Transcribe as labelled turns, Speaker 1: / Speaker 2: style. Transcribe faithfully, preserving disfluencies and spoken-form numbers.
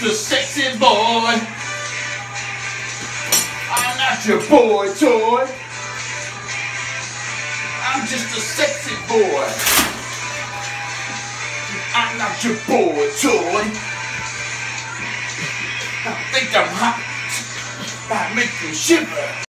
Speaker 1: just a sexy boy. I'm not your boy toy. I'm just a sexy boy. I'm not your boy toy. I think I'm hot. I make you shiver.